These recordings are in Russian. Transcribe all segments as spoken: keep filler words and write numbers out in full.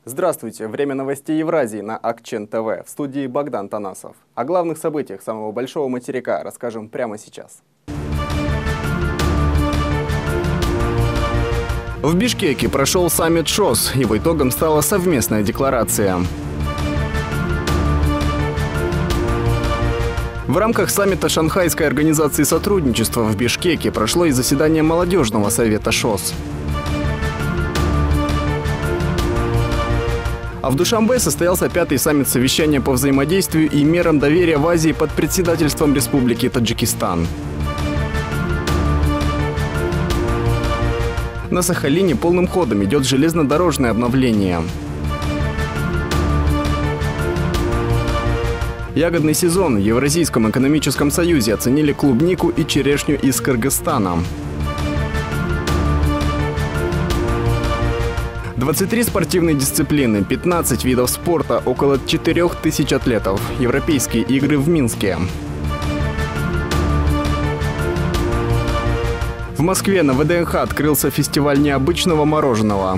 Здравствуйте! Время новостей Евразии на Акчен ТВ. В студии Богдан Танасов. О главных событиях самого большого материка расскажем прямо сейчас. В Бишкеке прошел саммит ШОС. Его итогом стала совместная декларация. В рамках саммита Шанхайской организации сотрудничества в Бишкеке прошло и заседание молодежного совета ШОС. А в Душанбе состоялся пятый саммит совещания по взаимодействию и мерам доверия в Азии под председательством Республики Таджикистан. На Сахалине полным ходом идет железнодорожное обновление. Ягодный сезон в Евразийском экономическом союзе оценили клубнику и черешню из Кыргызстана. двадцать три спортивные дисциплины, пятнадцать видов спорта, около четырёх тысяч атлетов. Европейские игры в Минске. В Москве на ВДНХ открылся фестиваль необычного мороженого.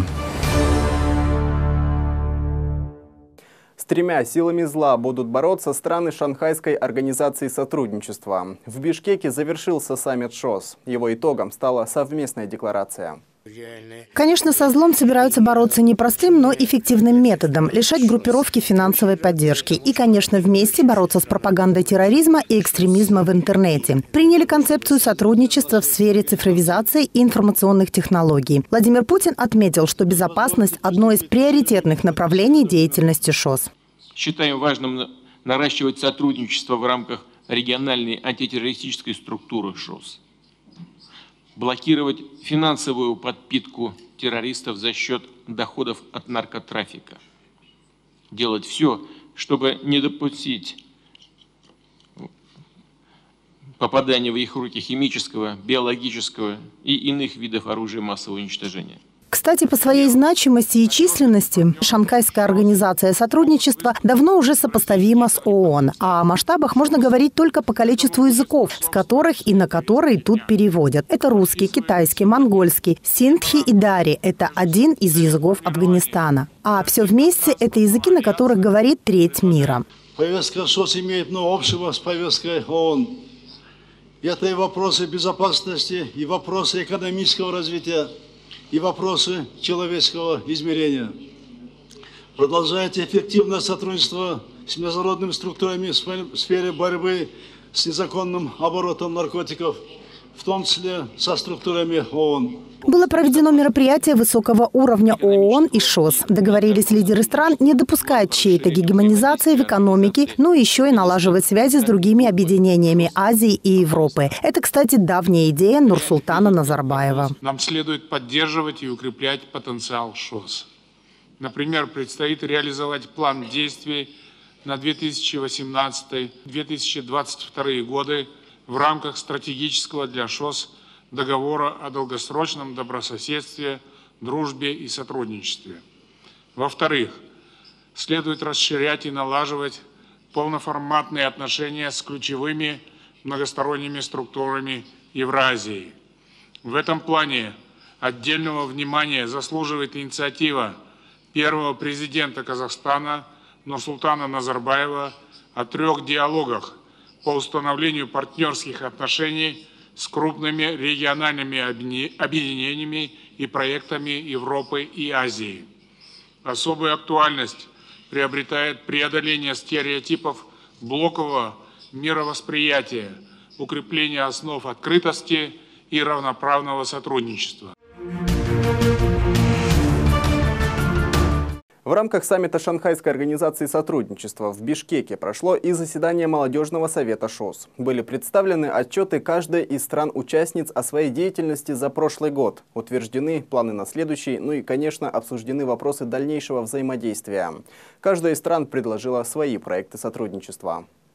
С тремя силами зла будут бороться страны Шанхайской организации сотрудничества. В Бишкеке завершился саммит ШОС. Его итогом стала совместная декларация. Конечно, со злом собираются бороться не простым, но эффективным методом – лишать группировки финансовой поддержки. И, конечно, вместе бороться с пропагандой терроризма и экстремизма в интернете. Приняли концепцию сотрудничества в сфере цифровизации и информационных технологий. Владимир Путин отметил, что безопасность – одно из приоритетных направлений деятельности ШОС. Считаем важным наращивать сотрудничество в рамках региональной антитеррористической структуры ШОС. Блокировать финансовую подпитку террористов за счет доходов от наркотрафика. Делать все, чтобы не допустить попадания в их руки химического, биологического и иных видов оружия массового уничтожения. Кстати, по своей значимости и численности Шанхайская организация сотрудничества давно уже сопоставима с ООН. А о масштабах можно говорить только по количеству языков, с которых и на которые тут переводят. Это русский, китайский, монгольский, синдхи и дари. Это один из языков Афганистана. А все вместе – это языки, на которых говорит треть мира. Повестка ШОС имеет много общего с повесткой ООН. Это и вопросы безопасности, и вопросы экономического развития, и вопросы человеческого измерения. Продолжайте эффективное сотрудничество с международными структурами в сфере борьбы с незаконным оборотом наркотиков, в том числе со структурами ООН. Было проведено мероприятие высокого уровня ООН и ШОС. Договорились лидеры стран не допускать чьей-то гегемонизации в экономике, но еще и налаживать связи с другими объединениями Азии и Европы. Это, кстати, давняя идея Нурсултана Назарбаева. Нам следует поддерживать и укреплять потенциал ШОС. Например, предстоит реализовать план действий на две тысячи восемнадцатый — две тысячи двадцать второй годы в рамках стратегического для ШОС договора о долгосрочном добрососедстве, дружбе и сотрудничестве. Во-вторых, следует расширять и налаживать полноформатные отношения с ключевыми многосторонними структурами Евразии. В этом плане отдельного внимания заслуживает инициатива первого президента Казахстана Нурсултана Назарбаева о трех диалогах по установлению партнерских отношений с крупными региональными объединениями и проектами Европы и Азии. Особую актуальность приобретает преодоление стереотипов блокового мировосприятия, укрепление основ открытости и равноправного сотрудничества. В рамках саммита Шанхайской организации сотрудничества в Бишкеке прошло и заседание молодежного совета ШОС. Были представлены отчеты каждой из стран-участниц о своей деятельности за прошлый год. Утверждены планы на следующий, ну и, конечно, обсуждены вопросы дальнейшего взаимодействия. Каждая из стран предложила свои проекты сотрудничества.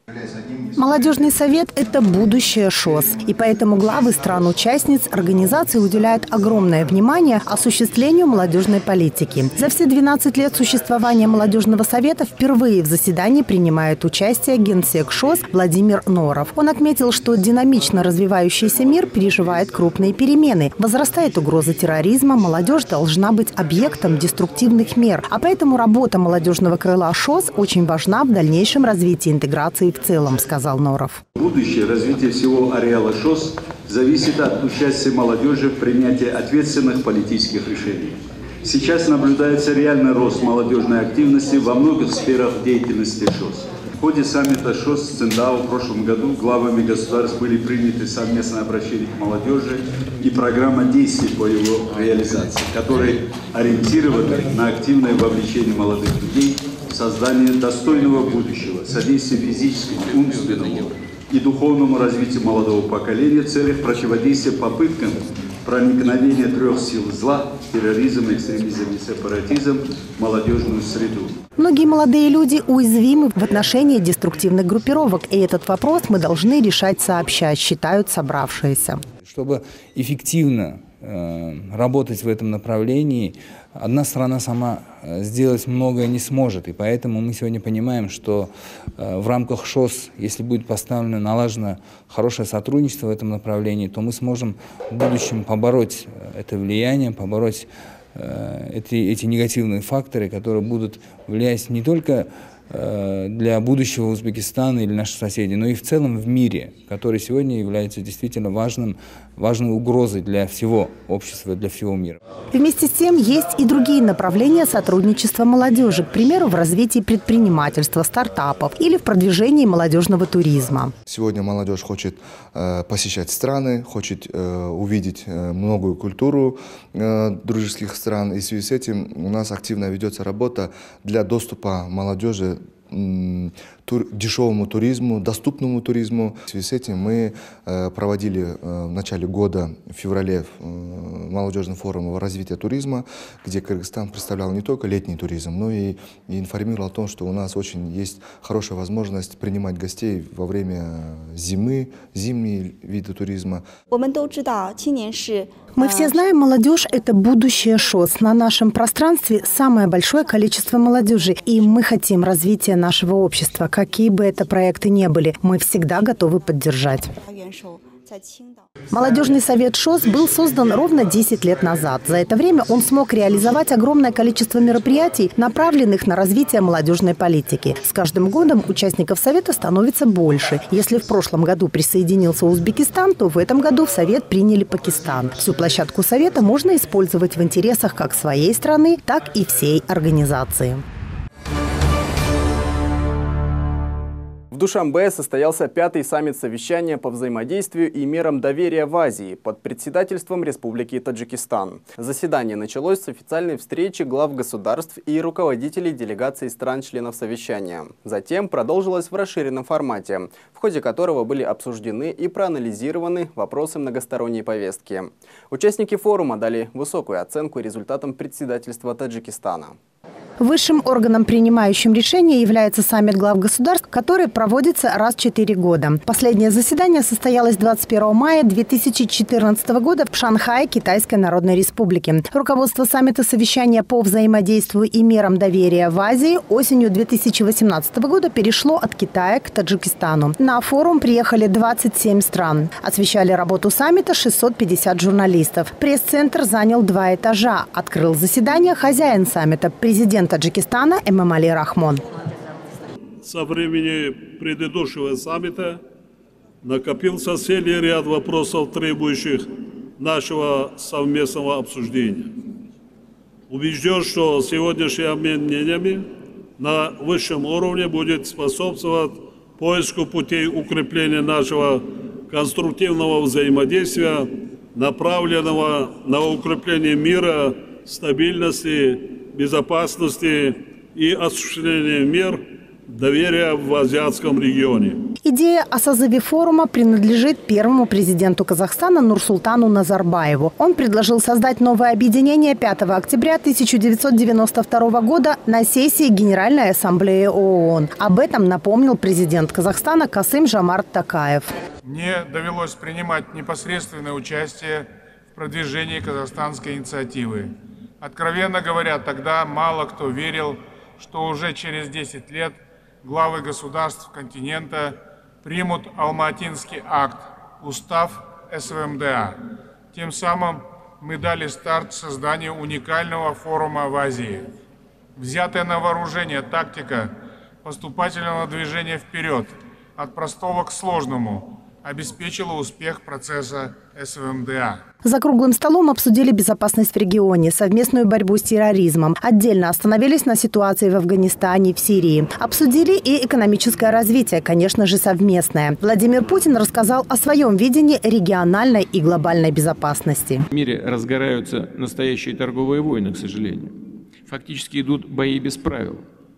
Молодежный совет – это будущее ШОС. И поэтому главы стран-участниц организации уделяют огромное внимание осуществлению молодежной политики. За все двенадцать лет существования молодежного совета впервые в заседании принимает участие генсек ШОС Владимир Норов. Он отметил, что динамично развивающийся мир переживает крупные перемены. Возрастает угроза терроризма, молодежь должна быть объектом деструктивных мер. А поэтому работа молодежного крыла ШОС очень важна в дальнейшем развитии интеграции в целом, сказал Норов. Будущее развитие всего ареала ШОС зависит от участия молодежи в принятии ответственных политических решений. Сейчас наблюдается реальный рост молодежной активности во многих сферах деятельности ШОС. В ходе саммита ШОС в Циндао в прошлом году главами государств были приняты совместное обращение к молодежи и программа действий по его реализации, которые ориентированы на активное вовлечение молодых людей, создание достойного будущего, содействие физическому, умственному и духовному развитию молодого поколения в целях противодействия попыткам проникновения трех сил зла – терроризм, экстремизм и сепаратизм – в молодежную среду. Многие молодые люди уязвимы в отношении деструктивных группировок, и этот вопрос мы должны решать сообща, считают собравшиеся. Чтобы эффективно э, работать в этом направлении, одна страна сама сделать многое не сможет. И поэтому мы сегодня понимаем, что э, в рамках ШОС, если будет поставлено, налажено хорошее сотрудничество в этом направлении, то мы сможем в будущем побороть это влияние, побороть э, эти, эти негативные факторы, которые будут влиять не только для будущего Узбекистана или наших соседей, но и в целом в мире, который сегодня является действительно важным, важной угрозой для всего общества, для всего мира. Вместе с тем есть и другие направления сотрудничества молодежи, к примеру, в развитии предпринимательства, стартапов или в продвижении молодежного туризма. Сегодня молодежь хочет э, посещать страны, хочет э, увидеть э, многую культуру э, дружеских стран, и в связи с этим у нас активно ведется работа для доступа молодежи тур, дешевому туризму, доступному туризму. В связи с этим мы э, проводили э, в начале года, в феврале, э, молодежный форум развития туризма, где Кыргызстан представлял не только летний туризм, но и, и информировал о том, что у нас очень есть хорошая возможность принимать гостей во время зимы, зимние виды туризма. Мы все знаем, молодежь – это будущее ШОС. На нашем пространстве самое большое количество молодежи. И мы хотим развития нашего общества. Какие бы это проекты ни были, мы всегда готовы поддержать. Молодежный совет ШОС был создан ровно десять лет назад. За это время он смог реализовать огромное количество мероприятий, направленных на развитие молодежной политики. С каждым годом участников совета становится больше. Если в прошлом году присоединился Узбекистан, то в этом году в совет приняли Пакистан. Всю площадку совета можно использовать в интересах как своей страны, так и всей организации. В Душанбе состоялся пятый саммит совещания по взаимодействию и мерам доверия в Азии под председательством Республики Таджикистан. Заседание началось с официальной встречи глав государств и руководителей делегаций стран-членов совещания. Затем продолжилось в расширенном формате, в ходе которого были обсуждены и проанализированы вопросы многосторонней повестки. Участники форума дали высокую оценку результатам председательства Таджикистана. Высшим органом, принимающим решения, является саммит глав государств, который проводится раз в четыре года. Последнее заседание состоялось двадцать первого мая две тысячи четырнадцатого года в Шанхае, Китайской Народной Республике. Руководство саммита совещания по взаимодействию и мерам доверия в Азии осенью две тысячи восемнадцатого года перешло от Китая к Таджикистану. На форум приехали двадцать семь стран. Освещали работу саммита шестьсот пятьдесят журналистов. Пресс-центр занял два этажа. Открыл заседание хозяин саммита, президент Таджикистана Эмомали Рахмон. Со времени предыдущего саммита накопился целый ряд вопросов, требующих нашего совместного обсуждения. Убежден, что сегодняшний обмен мнениями на высшем уровне будет способствовать поиску путей укрепления нашего конструктивного взаимодействия, направленного на укрепление мира, стабильности, безопасности и осуществление мер доверия в азиатском регионе. Идея о созыве форума принадлежит первому президенту Казахстана Нурсултану Назарбаеву. Он предложил создать новое объединение пятого октября тысяча девятьсот девяносто второго года на сессии Генеральной Ассамблеи ООН. Об этом напомнил президент Казахстана Касым-Жомарт Токаев. Мне довелось принимать непосредственное участие в продвижении казахстанской инициативы. Откровенно говоря, тогда мало кто верил, что уже через десять лет главы государств континента примут Алма-Атинский акт, устав СВМДА. Тем самым мы дали старт созданию уникального форума в Азии. Взятая на вооружение тактика поступательного движения вперед от простого к сложному обеспечила успех процесса СВМДА. За круглым столом обсудили безопасность в регионе, совместную борьбу с терроризмом. Отдельно остановились на ситуации в Афганистане и в Сирии. Обсудили и экономическое развитие, конечно же, совместное. Владимир Путин рассказал о своем видении региональной и глобальной безопасности. В мире разгораются настоящие торговые войны, к сожалению. Фактически идут бои без правил.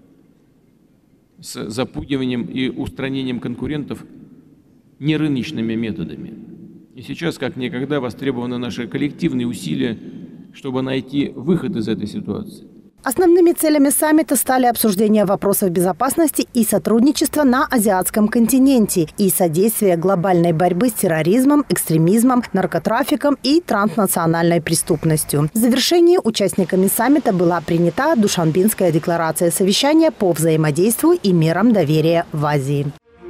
С запугиванием и устранением конкурентов нерыночными методами. И сейчас, как никогда, востребованы наши коллективные усилия, чтобы найти выход из этой ситуации. Основными целями саммита стали обсуждение вопросов безопасности и сотрудничества на азиатском континенте и содействие глобальной борьбы с терроризмом, экстремизмом, наркотрафиком и транснациональной преступностью. В завершении участниками саммита была принята Душанбинская декларация совещания по взаимодействию и мерам доверия в Азии.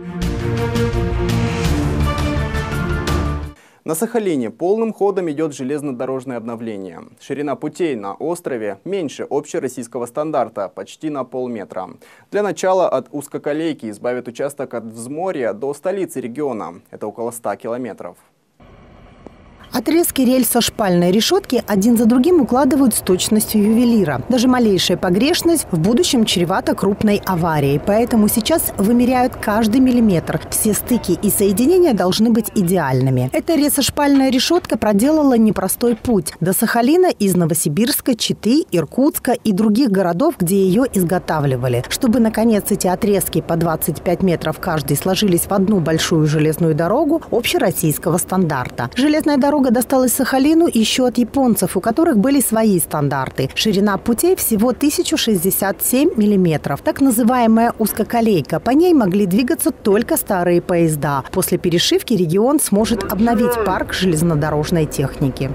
На Сахалине полным ходом идет железнодорожное обновление. Ширина путей на острове меньше общероссийского стандарта, почти на полметра. Для начала от узкоколейки избавят участок от взморья до столицы региона. Это около ста километров. Отрезки рельсо-шпальной решетки один за другим укладывают с точностью ювелира. Даже малейшая погрешность в будущем чревата крупной аварией. Поэтому сейчас вымеряют каждый миллиметр. Все стыки и соединения должны быть идеальными. Эта рельсо-шпальная решетка проделала непростой путь. До Сахалина из Новосибирска, Читы, Иркутска и других городов, где ее изготавливали. Чтобы, наконец, эти отрезки по двадцать пять метров каждый сложились в одну большую железную дорогу общероссийского стандарта. Железная дорога досталась Сахалину еще от японцев, у которых были свои стандарты. Ширина путей всего тысяча шестьдесят семь миллиметров. Так называемая узкоколейка. По ней могли двигаться только старые поезда. После перешивки регион сможет обновить парк железнодорожной техники.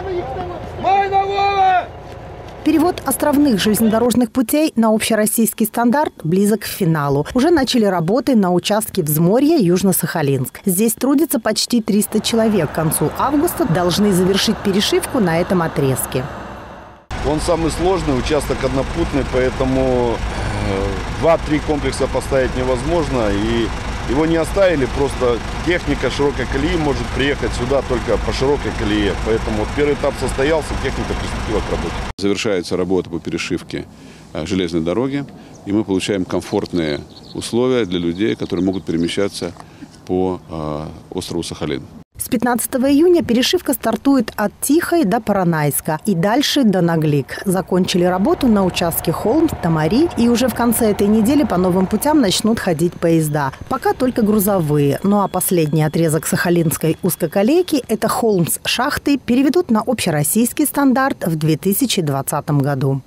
Перевод островных железнодорожных путей на общероссийский стандарт близок к финалу. Уже начали работы на участке взморья Южно-Сахалинск. Здесь трудится почти триста человек. К концу августа должны завершить перешивку на этом отрезке. Он самый сложный, участок однопутный, поэтому два-три комплекса поставить невозможно. И его не оставили, просто техника широкой колеи может приехать сюда только по широкой колее. Поэтому вот первый этап состоялся, техника приступила к работе. Завершается работа по перешивке железной дороги, и мы получаем комфортные условия для людей, которые могут перемещаться по острову Сахалин. С пятнадцатого июня перешивка стартует от Тихой до Поронайска и дальше до Наглик. Закончили работу на участке Холмс-Тамари, и уже в конце этой недели по новым путям начнут ходить поезда. Пока только грузовые. Ну а последний отрезок сахалинской узкоколейки – это Холмс-Шахты, переведут на общероссийский стандарт в две тысячи двадцатом году.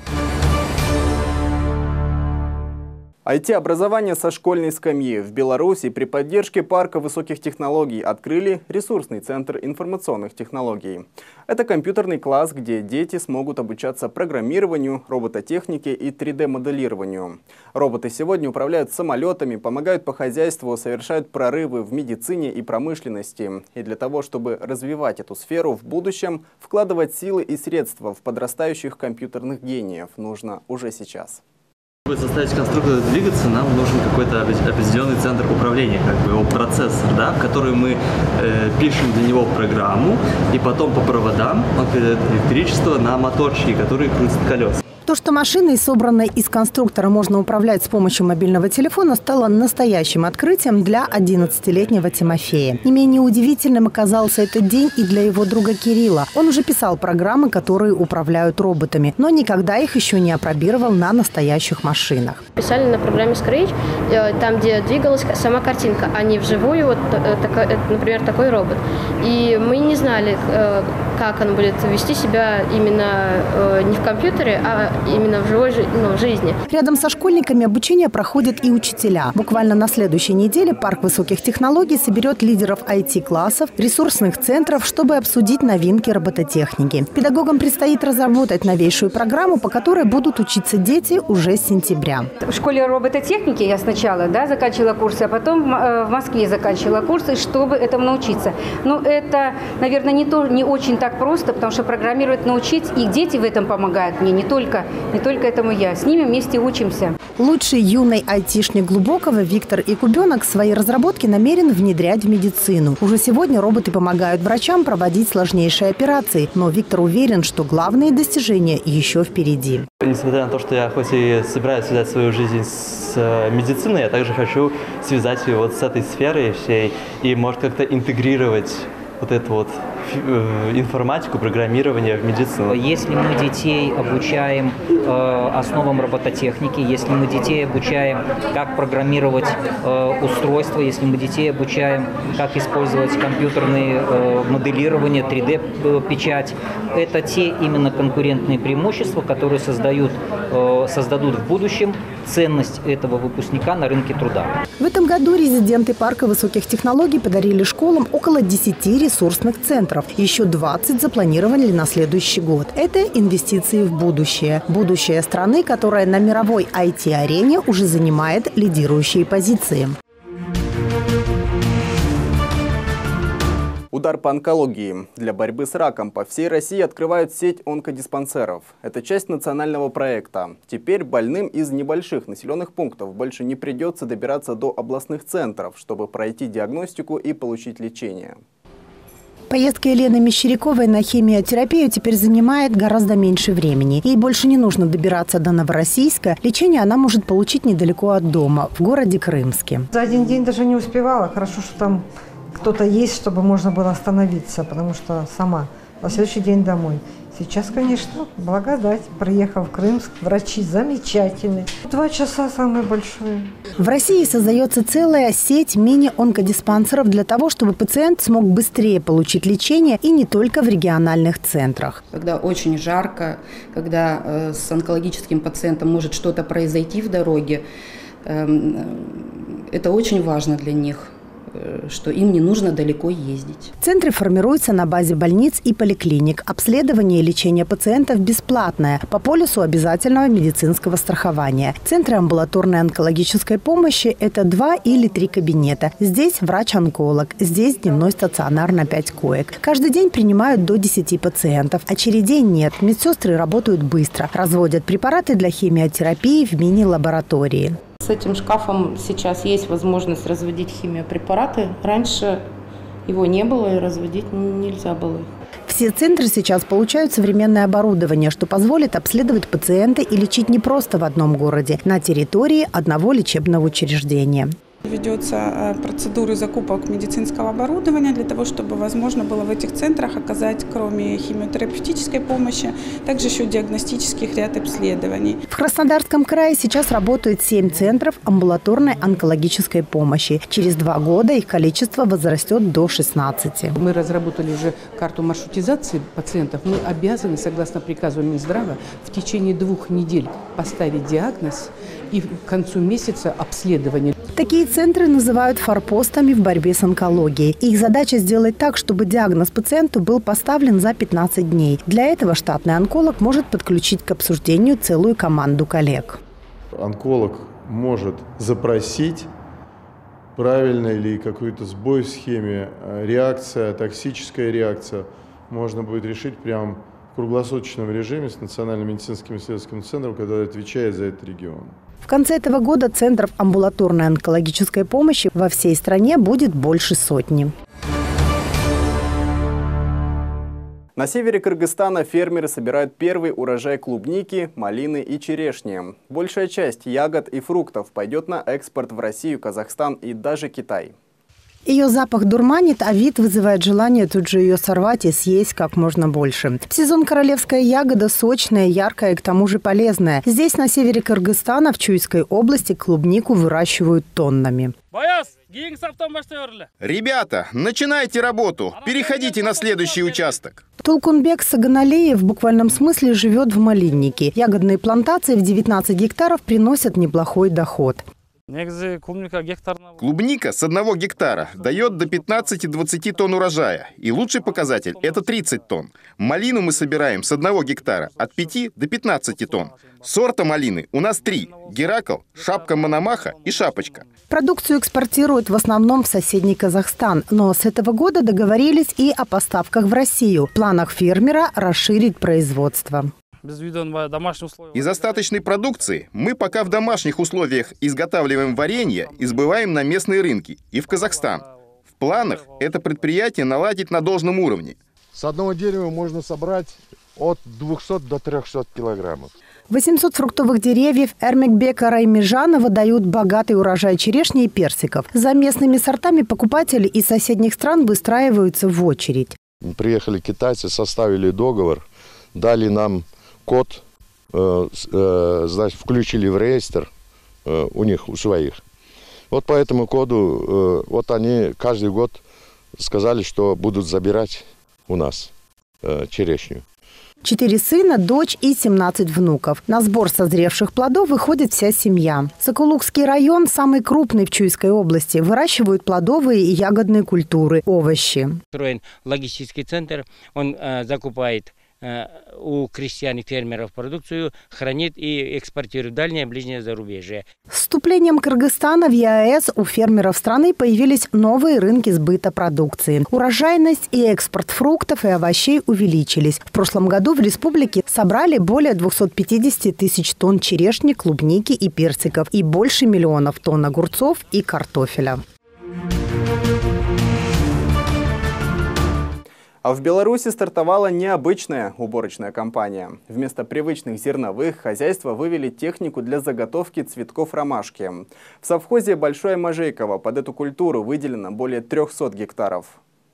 ай ти-образование со школьной скамьи. В Беларуси при поддержке парка высоких технологий открыли ресурсный центр информационных технологий. Это компьютерный класс, где дети смогут обучаться программированию, робототехнике и три дэ-моделированию. Роботы сегодня управляют самолетами, помогают по хозяйству, совершают прорывы в медицине и промышленности. И для того, чтобы развивать эту сферу в будущем, вкладывать силы и средства в подрастающих компьютерных гениев нужно уже сейчас. Чтобы заставить конструктора двигаться, нам нужен какой-то определенный центр управления, как бы его процессор, да, в который мы э, пишем для него программу, и потом по проводам он передает электричество на моторчики, которые крутят колеса. То, что машиной, собранной из конструктора, можно управлять с помощью мобильного телефона, стало настоящим открытием для одиннадцатилетнего Тимофея. Не менее удивительным оказался этот день и для его друга Кирилла. Он уже писал программы, которые управляют роботами, но никогда их еще не опробировал на настоящих машинах. Писали на программе Scratch, там, где двигалась сама картинка, а не вживую, вот, например, такой робот. И мы не знали, как он будет вести себя именно не в компьютере, а именно в живой ну, жизни. Рядом со школьниками обучение проходят и учителя. Буквально на следующей неделе парк высоких технологий соберет лидеров ай ти-классов, ресурсных центров, чтобы обсудить новинки робототехники. Педагогам предстоит разработать новейшую программу, по которой будут учиться дети уже с сентября. В школе робототехники я сначала да, заканчивала курсы, а потом в Москве заканчивала курсы, чтобы этому научиться. Но это, наверное, не, то, не очень так просто, потому что программировать научить, и дети в этом помогают мне, не только, не только этому я. С ними вместе учимся. Лучший юный айтишник Глубокого Виктор Якубенок свои разработки намерен внедрять в медицину. Уже сегодня роботы помогают врачам проводить сложнейшие операции, но Виктор уверен, что главные достижения еще впереди. Несмотря на то, что я хоть и собираюсь связать свою жизнь с медициной, я также хочу связать ее вот с этой сферой всей и, может, как-то интегрировать вот эту вот информатику, программирование в медицину. Если мы детей обучаем э, основам робототехники, если мы детей обучаем, как программировать э, устройства, если мы детей обучаем, как использовать компьютерные э, моделирование, три дэ-печать, это те именно конкурентные преимущества, которые создают, э, создадут в будущем ценность этого выпускника на рынке труда. В этом году резиденты парка высоких технологий подарили школам около десяти ресурсных центров. Еще двадцать запланировали на следующий год. Это инвестиции в будущее. Будущее страны, которая на мировой ай ти-арене уже занимает лидирующие позиции. Удар по онкологии. Для борьбы с раком по всей России открывают сеть онкодиспансеров. Это часть национального проекта. Теперь больным из небольших населенных пунктов больше не придется добираться до областных центров, чтобы пройти диагностику и получить лечение. Поездка Елены Мещеряковой на химиотерапию теперь занимает гораздо меньше времени. Ей больше не нужно добираться до Новороссийска. Лечение она может получить недалеко от дома, в городе Крымске. За один день даже не успевала. Хорошо, что там кто-то есть, чтобы можно было остановиться, потому что сама на следующий день домой. Сейчас, конечно, благодать. Приехал в Крымск, врачи замечательные. Два часа самое большое. В России создается целая сеть мини-онкодиспансеров для того, чтобы пациент смог быстрее получить лечение и не только в региональных центрах. Когда очень жарко, когда э, с онкологическим пациентом может что-то произойти в дороге, э, это очень важно для них, что им не нужно далеко ездить. Центры формируются на базе больниц и поликлиник. Обследование и лечение пациентов бесплатное по полису обязательного медицинского страхования. Центры амбулаторной онкологической помощи – это два или три кабинета. Здесь врач-онколог, здесь дневной стационар на пять коек. Каждый день принимают до десяти пациентов. Очередей нет. Медсестры работают быстро. Разводят препараты для химиотерапии в мини-лаборатории. С этим шкафом сейчас есть возможность разводить химиопрепараты. Раньше его не было и разводить нельзя было. Все центры сейчас получают современное оборудование, что позволит обследовать пациента и лечить не просто в одном городе, на территории одного лечебного учреждения. Ведется процедуры закупок медицинского оборудования для того, чтобы возможно было в этих центрах оказать, кроме химиотерапевтической помощи, также еще диагностических ряд обследований. В Краснодарском крае сейчас работают семь центров амбулаторной онкологической помощи. Через два года их количество возрастет до шестнадцати. Мы разработали уже карту маршрутизации пациентов. Мы обязаны, согласно приказу Минздрава, в течение двух недель поставить диагноз и к концу месяца обследование. Такие центры называют форпостами в борьбе с онкологией. Их задача сделать так, чтобы диагноз пациенту был поставлен за пятнадцать дней. Для этого штатный онколог может подключить к обсуждению целую команду коллег. Онколог может запросить правильно или какой-то сбой в схеме, реакция, токсическая реакция можно будет решить прямо в круглосуточном режиме с Национальным медицинским исследовательским центром, который отвечает за этот регион. В конце этого года центров амбулаторной онкологической помощи во всей стране будет больше сотни. На севере Кыргызстана фермеры собирают первый урожай клубники, малины и черешни. Большая часть ягод и фруктов пойдет на экспорт в Россию, Казахстан и даже Китай. Ее запах дурманит, а вид вызывает желание тут же ее сорвать и съесть как можно больше. В сезон королевская ягода сочная, яркая и к тому же полезная. Здесь, на севере Кыргызстана, в Чуйской области, клубнику выращивают тоннами. Ребята, начинайте работу. Переходите на следующий участок. Толкунбек Саганалеев в буквальном смысле живет в малиннике. Ягодные плантации в девятнадцать гектаров приносят неплохой доход. Клубника с одного гектара дает до пятнадцати-двадцати тонн урожая. И лучший показатель – это тридцать тонн. Малину мы собираем с одного гектара от пяти до пятнадцати тонн. Сорта малины у нас три – Геракл, шапка Мономаха и шапочка. Продукцию экспортируют в основном в соседний Казахстан. Но с этого года договорились и о поставках в Россию. В планах фермера расширить производство. Из остаточной продукции мы пока в домашних условиях изготавливаем варенье и сбываем на местные рынки и в Казахстан. В планах это предприятие наладить на должном уровне. С одного дерева можно собрать от двухсот до трёхсот килограммов. восемьсот фруктовых деревьев Эрмекбека Раймижанова дают богатый урожай черешни и персиков. За местными сортами покупатели из соседних стран выстраиваются в очередь. Приехали китайцы, составили договор, дали нам код, э, э, значит, включили в реестр э, у них, у своих. Вот по этому коду, э, вот они каждый год сказали, что будут забирать у нас э, черешню. Четыре сына, дочь и семнадцать внуков. На сбор созревших плодов выходит вся семья. Сокулукский район самый крупный в Чуйской области. Выращивают плодовые и ягодные культуры, овощи. Строен логистический центр, он э, закупает у крестьян и фермеров продукцию, хранит и экспортирует в дальнее и ближнее зарубежье. С вступлением Кыргызстана в ЕАЭС у фермеров страны появились новые рынки сбыта продукции. Урожайность и экспорт фруктов и овощей увеличились. В прошлом году в республике собрали более двухсот пятидесяти тысяч тонн черешни, клубники и персиков и больше миллионов тонн огурцов и картофеля. А в Беларуси стартовала необычная уборочная кампания. Вместо привычных зерновых хозяйства вывели технику для заготовки цветков ромашки. В совхозе Большое Можейково под эту культуру выделено более трёхсот гектаров.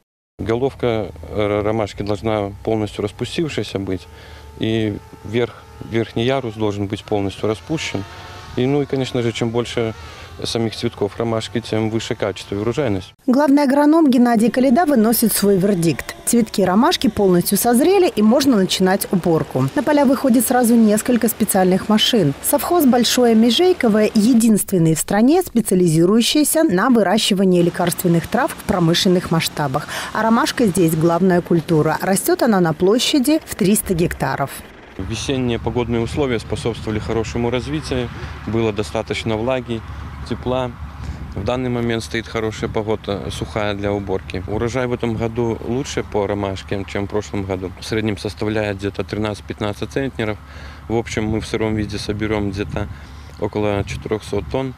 Головка ромашки должна полностью распустившаяся быть, и верх, верхний ярус должен быть полностью распущен. И, ну и, конечно же, чем больше самих цветков ромашки, тем выше качество и урожайность. Главный агроном Геннадий Калида выносит свой вердикт. Цветки ромашки полностью созрели и можно начинать уборку. На поля выходит сразу несколько специальных машин. Совхоз Большое Межейково – единственный в стране, специализирующийся на выращивании лекарственных трав в промышленных масштабах. А ромашка здесь главная культура. Растет она на площади в триста гектаров. Весенние погодные условия способствовали хорошему развитию, было достаточно влаги, тепла. В данный момент стоит хорошая погода, сухая для уборки. Урожай в этом году лучше по ромашке, чем в прошлом году. В среднем составляет где-то тринадцать-пятнадцать центнеров. В общем, мы в сыром виде соберем где-то около четырёхсот тонн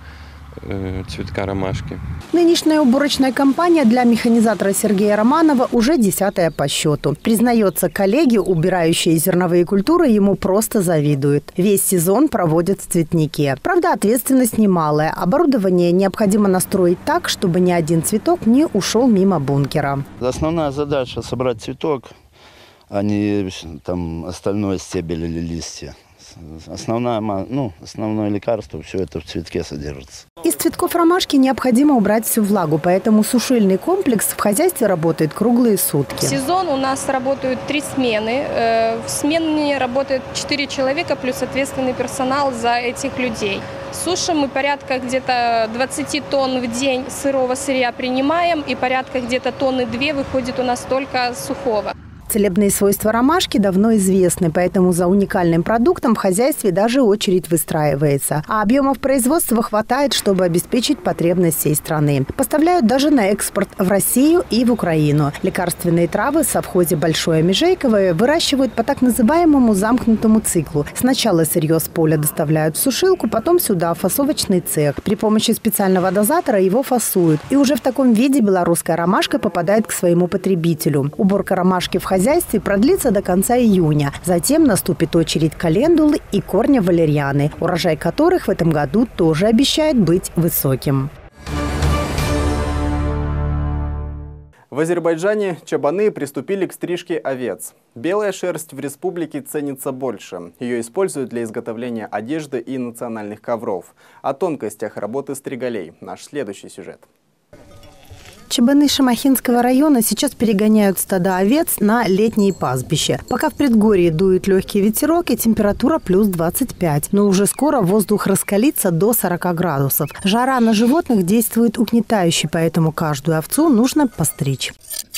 э, цветка ромашки. Нынешняя уборочная кампания для механизатора Сергея Романова уже десятая по счету. Признается, коллеги, убирающие зерновые культуры, ему просто завидуют. Весь сезон проводят в цветнике. Правда, ответственность немалая. Оборудование необходимо настроить так, чтобы ни один цветок не ушел мимо бункера. Основная задача – собрать цветок, а не там остальное стебель или листья. Основное, ну, основное лекарство, все это в цветке содержится. Из цветков ромашки необходимо убрать всю влагу, поэтому сушильный комплекс в хозяйстве работает круглые сутки. В сезон у нас работают три смены. В смене работает четыре человека плюс ответственный персонал за этих людей. Сушим мы порядка где-то двадцати тонн в день сырого сырья принимаем, и порядка где-то тонны две выходит у нас только сухого. Целебные свойства ромашки давно известны, поэтому за уникальным продуктом в хозяйстве даже очередь выстраивается. А объемов производства хватает, чтобы обеспечить потребность всей страны. Поставляют даже на экспорт в Россию и в Украину. Лекарственные травы в совхозе Большое Межейково выращивают по так называемому замкнутому циклу. Сначала сырье с поля доставляют в сушилку, потом сюда, в фасовочный цех. При помощи специального дозатора его фасуют. И уже в таком виде белорусская ромашка попадает к своему потребителю. Уборка ромашки в хозяйстве хозяйстве продлится до конца июня. Затем наступит очередь календулы и корня валерьяны, урожай которых в этом году тоже обещает быть высоким. В Азербайджане чабаны приступили к стрижке овец. Белая шерсть в республике ценится больше. Ее используют для изготовления одежды и национальных ковров. О тонкостях работы стригалей наш следующий сюжет. Чабаны Шамахинского района сейчас перегоняют стада овец на летние пастбища. Пока в предгорье дует легкий ветерок и температура плюс двадцать пять. Но уже скоро воздух раскалится до сорока градусов. Жара на животных действует угнетающе, поэтому каждую овцу нужно постричь.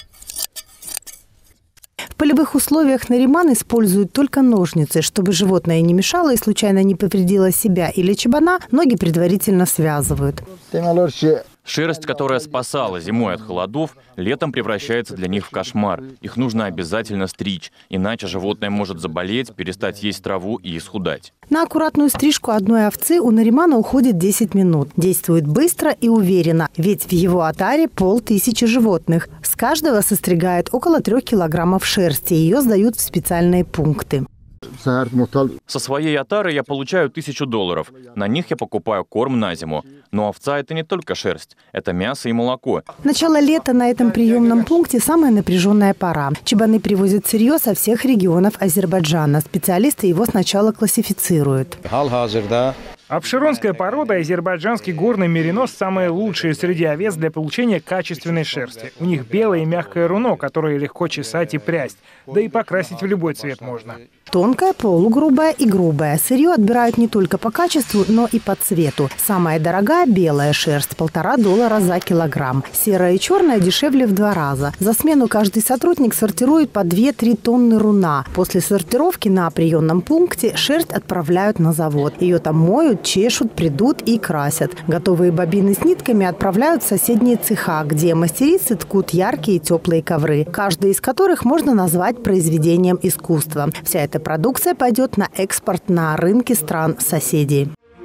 В полевых условиях нариман используют только ножницы. Чтобы животное не мешало и случайно не повредило себя или чабана, ноги предварительно связывают. Шерсть, которая спасала зимой от холодов, летом превращается для них в кошмар. Их нужно обязательно стричь, иначе животное может заболеть, перестать есть траву и исхудать. На аккуратную стрижку одной овцы у наримана уходит десять минут. Действует быстро и уверенно, ведь в его отаре полтысячи животных. С каждого состригают около трех килограммов шерсти. Ее сдают в специальные пункты. Со своей отары я получаю тысячу долларов. На них я покупаю корм на зиму. Но овца – это не только шерсть, это мясо и молоко. Начало лета на этом приемном пункте – самая напряженная пора. Чабаны привозят сырье со всех регионов Азербайджана. Специалисты его сначала классифицируют. Апшеронская порода, азербайджанский горный меринос, самые лучшие среди овец для получения качественной шерсти. У них белое и мягкое руно, которое легко чесать и прясть. Да и покрасить в любой цвет можно. Тонкая, полугрубая и грубая. Сырье отбирают не только по качеству, но и по цвету. Самая дорогая – белая шерсть – полтора доллара за килограмм. Серая и черная дешевле в два раза. За смену каждый сотрудник сортирует по две-три тонны руна. После сортировки на приемном пункте шерсть отправляют на завод. Ее там моют, чешут, придут и красят. Готовые бобины с нитками отправляют в соседние цеха, где мастерицы ткут яркие и теплые ковры, каждый из которых можно назвать произведением искусства. Вся эта продукция пойдет на экспорт на рынки стран-соседей.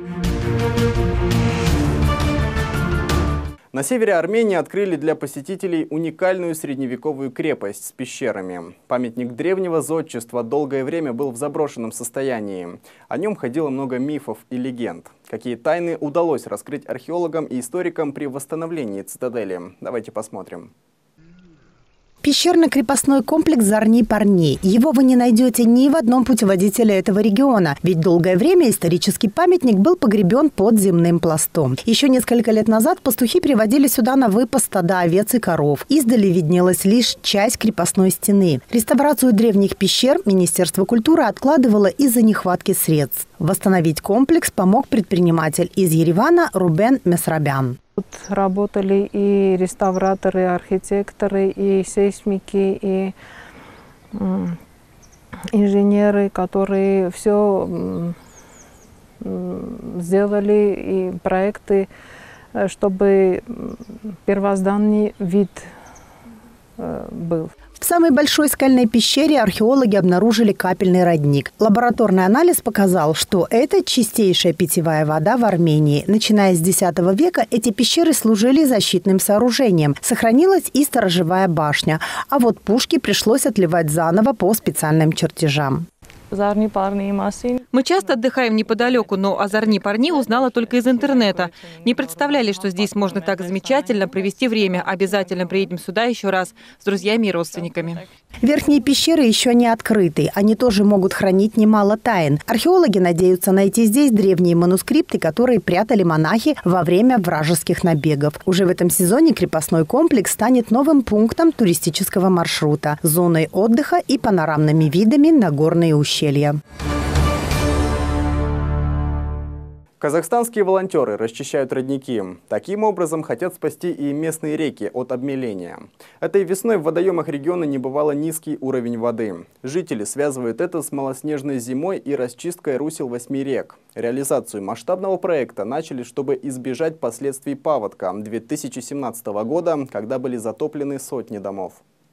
На севере Армении открыли для посетителей уникальную средневековую крепость с пещерами. Памятник древнего зодчества долгое время был в заброшенном состоянии. О нем ходило много мифов и легенд. Какие тайны удалось раскрыть археологам и историкам при восстановлении цитадели? Давайте посмотрим. Пещерно-крепостной комплекс Зарни-Парни. Его вы не найдете ни в одном путеводителе этого региона, ведь долгое время исторический памятник был погребен под земным пластом. Еще несколько лет назад пастухи приводили сюда на выпас стада овец и коров. Издали виднелась лишь часть крепостной стены. Реставрацию древних пещер Министерство культуры откладывало из-за нехватки средств. Восстановить комплекс помог предприниматель из Еревана Рубен Месрабян. Тут работали и реставраторы, и архитекторы, и сейсмики, и инженеры, которые все сделали, и проекты, чтобы первозданный вид был. В самой большой скальной пещере археологи обнаружили капельный родник. Лабораторный анализ показал, что это чистейшая питьевая вода в Армении. Начиная с десятого века эти пещеры служили защитным сооружением. Сохранилась и сторожевая башня. А вот пушки пришлось отливать заново по специальным чертежам. Мы часто отдыхаем неподалеку, но о Зарни-Парни узнала только из интернета. Не представляли, что здесь можно так замечательно провести время. Обязательно приедем сюда еще раз с друзьями и родственниками. Верхние пещеры еще не открыты. Они тоже могут хранить немало тайн. Археологи надеются найти здесь древние манускрипты, которые прятали монахи во время вражеских набегов. Уже в этом сезоне крепостной комплекс станет новым пунктом туристического маршрута, зоной отдыха и панорамными видами на горные ущелья. Казахстанские волонтеры расчищают родники. Таким образом хотят спасти и местные реки от обмеления. Этой весной в водоемах региона не бывало низкий уровень воды. Жители связывают это с малоснежной зимой и расчисткой русел восьми рек. Реализацию масштабного проекта начали, чтобы избежать последствий паводка две тысячи семнадцатого года, когда были затоплены сотни домов.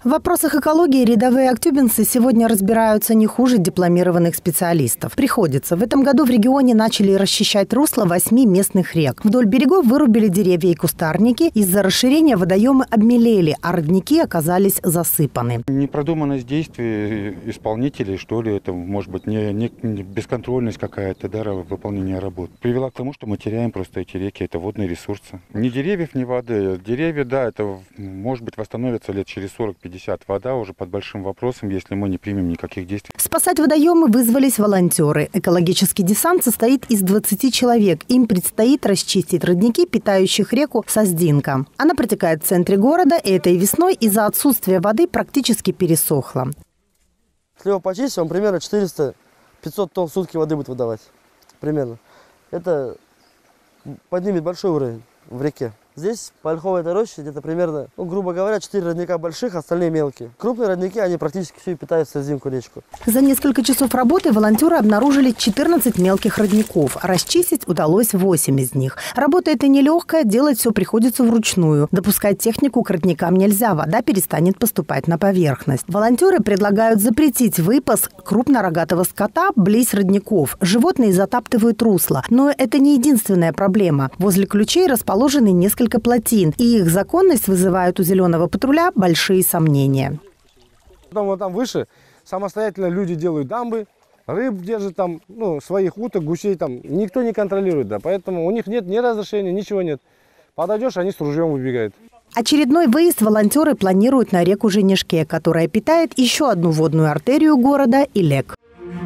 В вопросах экологии рядовые актюбинцы сегодня разбираются не хуже дипломированных специалистов. Приходится. В этом году в регионе начали расчищать русла восьми местных рек. Вдоль берегов вырубили деревья и кустарники. Из-за расширения водоемы обмелели, а родники оказались засыпаны. Непродуманность действий исполнителей, что ли, это может быть не, не бесконтрольность какая-то, да, выполнения работ, привела к тому, что мы теряем просто эти реки, это водные ресурсы. Ни деревьев, ни воды. Деревья, да, это может быть восстановятся лет через сорок-пятьдесят. Вода уже под большим вопросом, если мы не примем никаких действий. Спасать водоемы вызвались волонтеры. Экологический десант состоит из двадцати человек. Им предстоит расчистить родники, питающих реку Создинка. Она протекает в центре города, и этой весной из-за отсутствия воды практически пересохла. Если его почистить, он примерно четыреста-пятьсот тонн в сутки воды будет выдавать. Примерно. Это поднимет большой уровень в реке. Здесь по ольховой этой роще где-то примерно, ну, грубо говоря, четыре родника больших, остальные мелкие. Крупные родники, они практически все и питают Создинку речку. За несколько часов работы волонтеры обнаружили четырнадцать мелких родников. Расчистить удалось восемь из них. Работа эта нелегкая, делать все приходится вручную. Допускать технику к родникам нельзя, вода перестанет поступать на поверхность. Волонтеры предлагают запретить выпас крупнорогатого скота близ родников. Животные затаптывают русло. Но это не единственная проблема. Возле ключей расположены несколько плотин, и их законность вызывает у зеленого патруля большие сомнения. Потом вот там выше самостоятельно люди делают дамбы, рыб держат там, ну, своих уток, гусей там. Никто не контролирует, да, поэтому у них нет ни разрешения, ничего нет. Подойдешь, они с ружьем выбегают. Очередной выезд волонтеры планируют на реку Женишке, которая питает еще одну водную артерию города – Илек.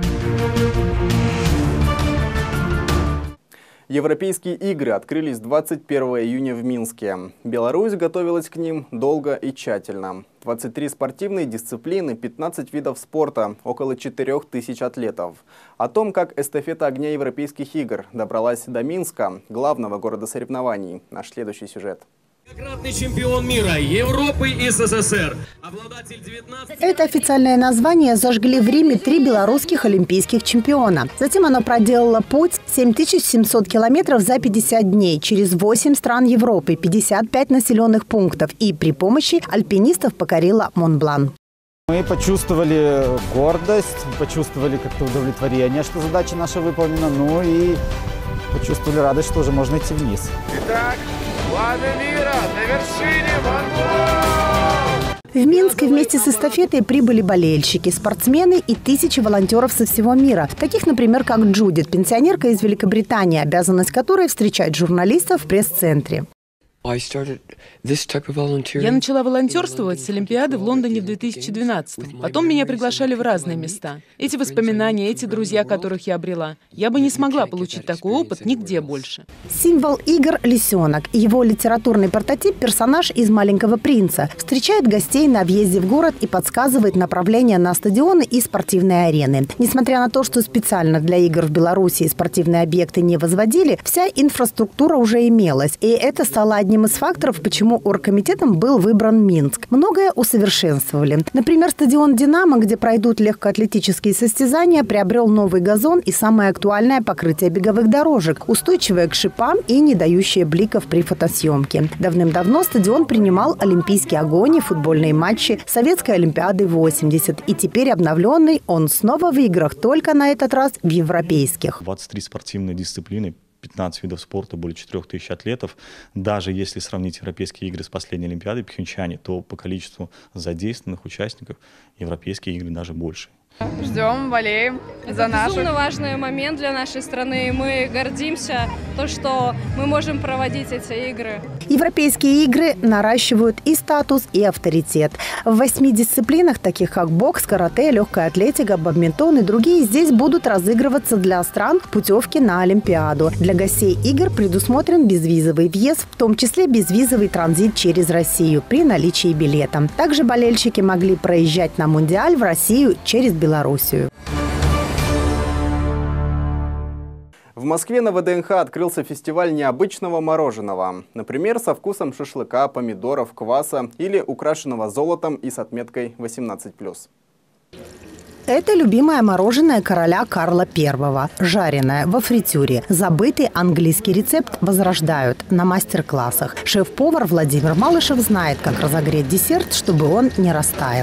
Европейские игры открылись двадцать первого июня в Минске. Беларусь готовилась к ним долго и тщательно. двадцать три спортивные дисциплины, пятнадцать видов спорта, около четырёх тысяч атлетов. О том, как эстафета огня Европейских игр добралась до Минска, главного города соревнований, наш следующий сюжет. Многократный чемпион мира, Европы и СССР. Обладатель девятнадцати... Это официальное название зажгли в Риме три белорусских олимпийских чемпиона. Затем оно проделало путь семь тысяч семьсот километров за пятьдесят дней через восемь стран Европы, пятьдесят пять населенных пунктов и при помощи альпинистов покорило Монблан. Мы почувствовали гордость, почувствовали как-то удовлетворение, что задача наша выполнена, ну и почувствовали радость, что уже можно идти вниз. Итак, славы мира на вершине Монблан! В Минск вместе с эстафетой прибыли болельщики, спортсмены и тысячи волонтеров со всего мира. Таких, например, как Джудит, пенсионерка из Великобритании, обязанность которой встречать журналистов в пресс-центре. Я начала волонтерствовать с Олимпиады в Лондоне в две тысячи двенадцатом. Потом меня приглашали в разные места. Эти воспоминания, эти друзья, которых я обрела, я бы не смогла получить такой опыт нигде больше. Символ игр – лисенок. Его литературный прототип – персонаж из «Маленького принца». Встречает гостей на въезде в город и подсказывает направление на стадионы и спортивные арены. Несмотря на то, что специально для игр в Беларуси спортивные объекты не возводили, вся инфраструктура уже имелась. И это стало одним из факторов, почему оргкомитетом был выбран Минск. Многое усовершенствовали. Например, стадион «Динамо», где пройдут легкоатлетические состязания, приобрел новый газон и самое актуальное покрытие беговых дорожек, устойчивое к шипам и не дающее бликов при фотосъемке. Давным-давно стадион принимал олимпийский огонь и футбольные матчи Советской Олимпиады восемьдесят. И теперь обновленный он снова в играх, только на этот раз в европейских. двадцать три спортивные дисциплины, пятнадцать видов спорта, более четырёх тысяч атлетов. Даже если сравнить европейские игры с последней Олимпиадой в Пхенчхане, то по количеству задействованных участников европейские игры даже больше. Ждем, болеем за наших. Это безумно важный момент для нашей страны. Мы гордимся, то, что мы можем проводить эти игры. Европейские игры наращивают и статус, и авторитет. В восьми дисциплинах, таких как бокс, карате, легкая атлетика, бадминтон и другие, здесь будут разыгрываться для стран путевки на Олимпиаду. Для гостей игр предусмотрен безвизовый въезд, в том числе безвизовый транзит через Россию при наличии билета. Также болельщики могли проезжать на Мундиаль в Россию через Белоруссию. Белоруссию. В Москве на вэ дэ эн ха открылся фестиваль необычного мороженого. Например, со вкусом шашлыка, помидоров, кваса или украшенного золотом и с отметкой восемнадцать плюс. Это любимое мороженое короля Карла Первого. Жареное во фритюре. Забытый английский рецепт возрождают на мастер-классах. Шеф-повар Владимир Малышев знает, как разогреть десерт, чтобы он не растаял.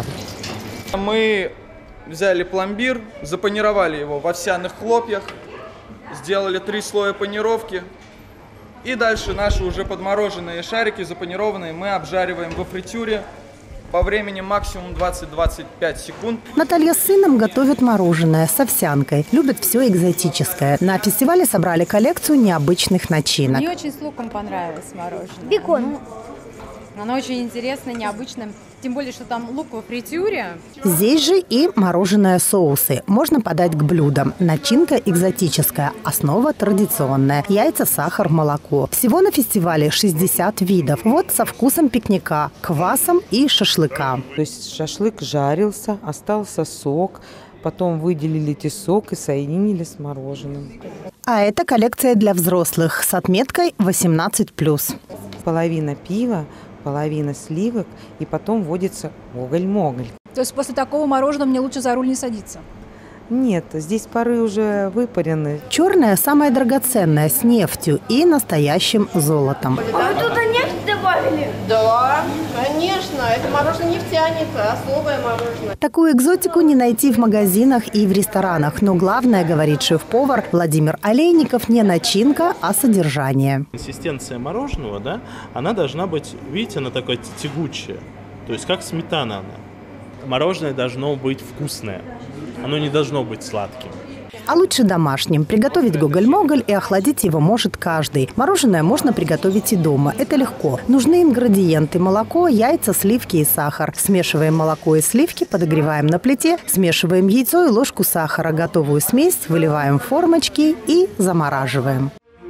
Мы взяли пломбир, запанировали его в овсяных хлопьях, сделали три слоя панировки. И дальше наши уже подмороженные шарики, запанированные, мы обжариваем во фритюре по времени максимум двадцать-двадцать пять секунд. Наталья с сыном готовят мороженое с овсянкой. Любят все экзотическое. На фестивале собрали коллекцию необычных начинок. Мне очень с луком понравилось мороженое. Бекон. Ну, оно очень интересное, необычное. Тем более, что там лук во фритюре. Здесь же и мороженое соусы. Можно подать к блюдам. Начинка экзотическая, основа традиционная. Яйца, сахар, молоко. Всего на фестивале шестьдесят видов. Вот со вкусом пикника, квасом и шашлыка. То есть шашлык жарился, остался сок. Потом выделили эти сок и соединили с мороженым. А это коллекция для взрослых с отметкой восемнадцать плюс. Половина пива, половина сливок, и потом вводится гоголь-моголь. То есть после такого мороженого мне лучше за руль не садиться? Нет, здесь пары уже выпарены. Черное самое драгоценное, с нефтью и настоящим золотом. А вы туда нефть добавили? Да, конечно. Это мороженое нефтяника, особое мороженое. Такую экзотику не найти в магазинах и в ресторанах. Но главное, говорит шеф-повар Владимир Олейников, не начинка, а содержание. Консистенция мороженого, да, она должна быть, видите, она такая тягучая. То есть как сметана она. Мороженое должно быть вкусное. Оно не должно быть сладким. А лучше домашним. Приготовить гоголь-моголь и охладить его может каждый. Мороженое можно приготовить и дома. Это легко. Нужны ингредиенты: молоко, яйца, сливки и сахар. Смешиваем молоко и сливки, подогреваем на плите, смешиваем яйцо и ложку сахара. Готовую смесь выливаем в формочки и замораживаем.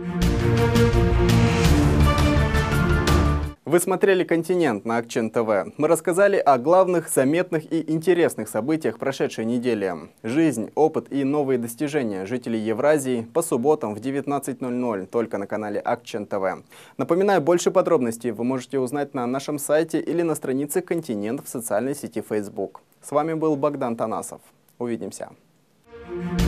Вы смотрели «Континент» на Акчен ТВ. Мы рассказали о главных, заметных и интересных событиях прошедшей недели. Жизнь, опыт и новые достижения жителей Евразии по субботам в девятнадцать ноль ноль только на канале Акчен ТВ. Напоминаю, больше подробностей вы можете узнать на нашем сайте или на странице «Континент» в социальной сети Facebook. С вами был Богдан Танасов. Увидимся.